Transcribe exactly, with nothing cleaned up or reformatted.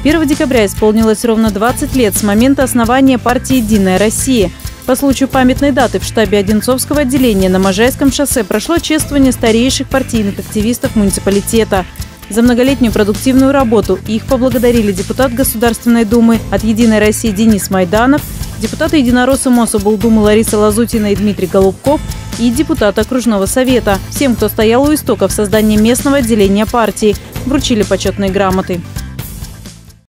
первого декабря исполнилось ровно двадцать лет с момента основания партии «Единая Россия». По случаю памятной даты в штабе Одинцовского отделения на Можайском шоссе прошло чествование старейших партийных активистов муниципалитета. За многолетнюю продуктивную работу их поблагодарили депутат Государственной Думы от «Единой России» Денис Майданов, депутаты Единороссы Мособлдумы Лариса Лазутина и Дмитрий Голубков и депутат окружного совета. Всем, кто стоял у истоков создания местного отделения партии, вручили почетные грамоты.